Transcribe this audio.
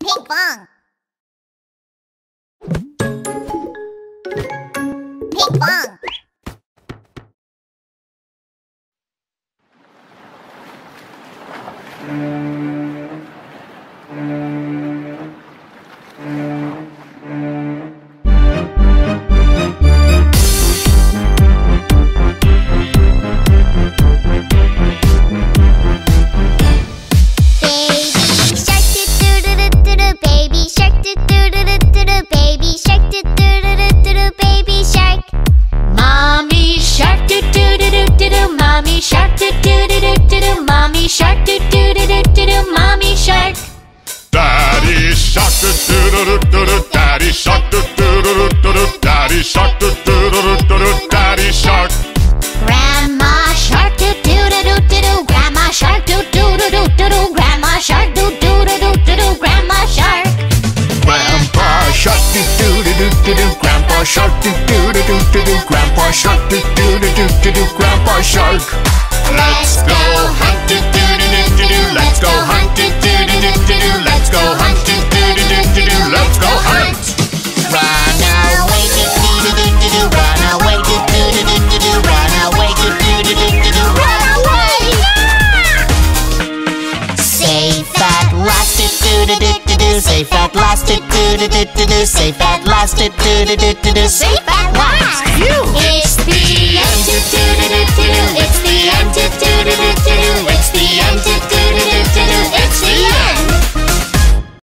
Ping pong. Ping pong. Daddy shark, do-do-do-do-do. Daddy shark, do-do-do-do-do. Daddy shark. Grandma shark, do-do-do-do-do. Grandma shark, do-do-do-do-do. Grandma shark, do-do-do-do-do. Grandma shark. Grandpa shark, do-do-do-do-do. Grandpa shark, do-do-do-do-do. Grandpa shark, do-do-do-do-do. Grandpa shark. Let's go hunt, do-do-do-do-do. Let's go hunt, do-do-do-do-do. Let's go hunt, do-do-do-do-do. Let's go hunt. Run away, do-do-do-do-do. Run away, do-do-do-do-do. Run away, do-do-do-do-do. Run away! Safe at last, do-do-do-do-do. Safe at last, do-do-do-do-do. Safe at last, do-do-do-do-do. Safe